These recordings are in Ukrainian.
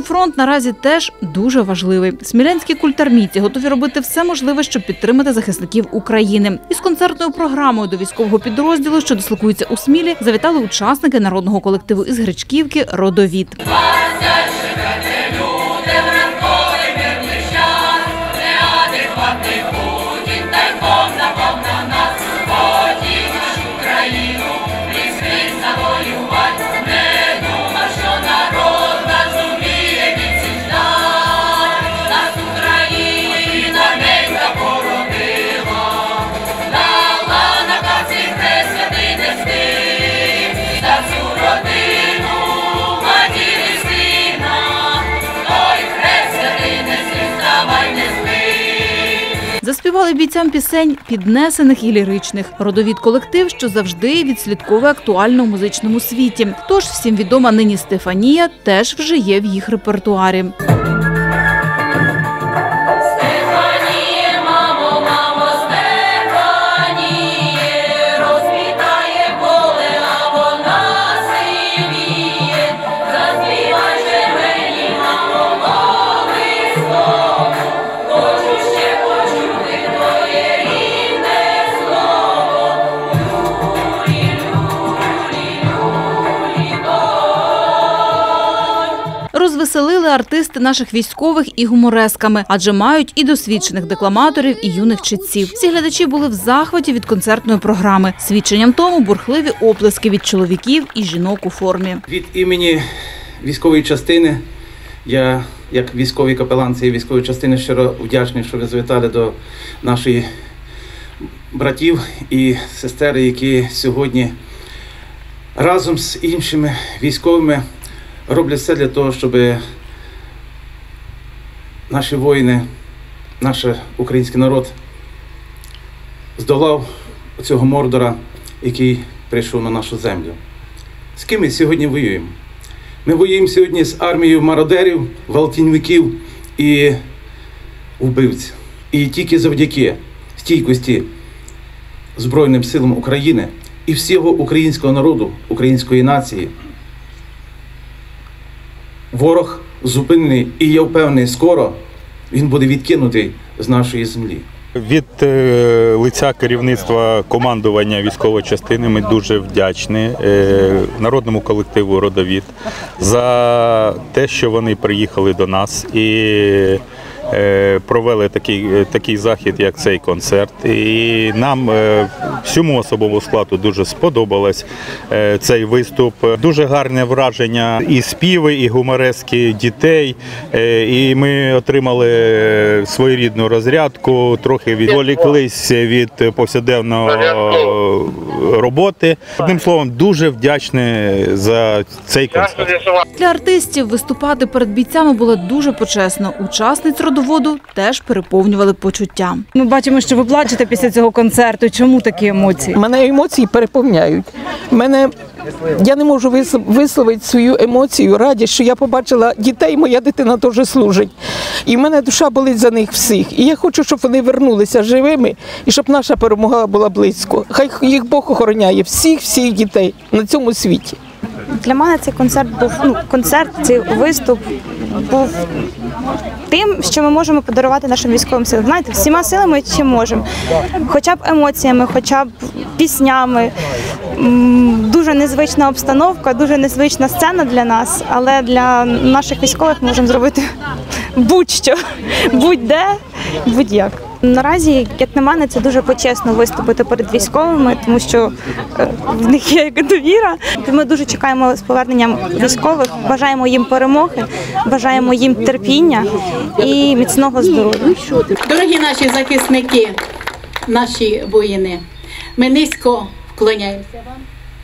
фронт наразі теж дуже важливий. Смілянські культармійці готові робити все можливе, щоб підтримати захисників України. Із концертною програмою до військового підрозділу, що дислокується у Смілі, завітали учасники народного колективу із Гречківки «Родовід». Заспівали бійцям пісень піднесених і ліричних. «Родовід» – колектив, що завжди відслідковує актуально у музичному світі. Тож всім відома нині «Стефанія» теж вже є в їх репертуарі. Розвеселили артисти наших військових і гуморесками, адже мають і досвідчених декламаторів, і юних читців. Всі глядачі були в захваті від концертної програми. Свідченням тому бурхливі оплески від чоловіків і жінок у формі. Від імені військової частини, я як військовий капелан цієї військової частини щиро вдячний, що ви завітали до наших братів і сестер, які сьогодні разом з іншими військовими роблять все для того, щоб наші воїни, наш український народ здолав цього мордора, який прийшов на нашу землю. З ким ми сьогодні воюємо? Ми воюємо сьогодні з армією мародерів, гвалтівників і вбивць. І тільки завдяки стійкості Збройним силам України і всього українського народу, української нації, ворог зупинений, і я впевнений, скоро він буде відкинутий з нашої землі. Від лиця керівництва командування військової частини ми дуже вдячні народному колективу «Родовід» за те, що вони приїхали до нас і провели такий захід, як цей концерт. І нам, всьому особовому складу, дуже сподобалось цей виступ. Дуже гарне враження і співи, і гуморески дітей. І ми отримали своєрідну розрядку, трохи відволіклись від повсякденної роботи. Одним словом, дуже вдячний за цей концерт. Для артистів виступати перед бійцями було дуже почесно. Учасниць «Родоводу» теж переповнювали почуття. Ми бачимо, що ви плачете після цього концерту. Чому такі емоції? Мене емоції переповняють. Я не можу висловити свою емоцію, радість, що я побачила дітей, моя дитина теж служить. І в мене душа болить за них всіх. І я хочу, щоб вони вернулися живими і щоб наша перемога була близько. Хай їх Бог охороняє, всіх дітей на цьому світі. Для мене цей концерт був, цей виступ був тим, що ми можемо подарувати нашим військовим силам. Знаєте, всіма силами, чим можемо. Хоча б емоціями, хоча б піснями. Дуже незвична обстановка, дуже незвична сцена для нас, але для наших військових ми можемо зробити будь-що, будь-де, будь-як. Наразі, як на мене, це дуже почесно виступити перед військовими, тому що в них є довіра. Ми дуже чекаємо з поверненням військових, бажаємо їм перемоги, бажаємо їм терпіння і міцного здоров'я. Дорогі наші захисники, наші воїни, ми низько вклоняємося вам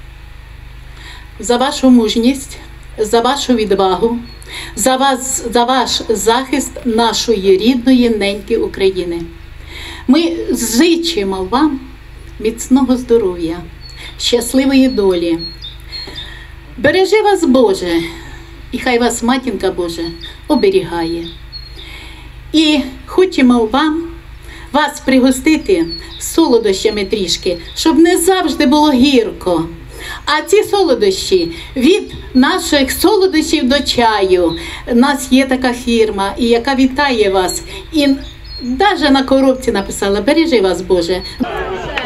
за вашу мужність, за вашу відвагу, за ваш захист нашої рідної неньки України. Ми зичимо вам міцного здоров'я, щасливої долі. Бережи вас, Боже, і хай вас Матінка Божа оберігає. І хочемо вас пригостити солодощами трішки, щоб не завжди було гірко. А ці солодощі від наших солодощів до чаю. У нас є така фірма, і яка вітає вас. І навіть на коробці написала: бережи вас, Боже.